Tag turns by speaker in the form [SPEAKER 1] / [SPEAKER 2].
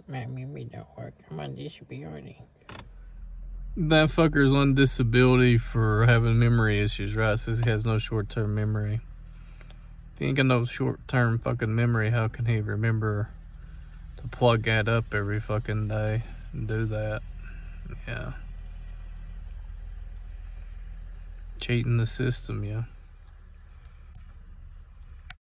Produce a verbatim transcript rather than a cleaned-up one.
[SPEAKER 1] My memory don't work. I'm on disability.
[SPEAKER 2] That fucker's on disability for having memory issues, right? It says he has no short-term memory. If he ain't got no short-term fucking memory, how can he remember to plug that up every fucking day and do that? Yeah. Cheating the system, yeah.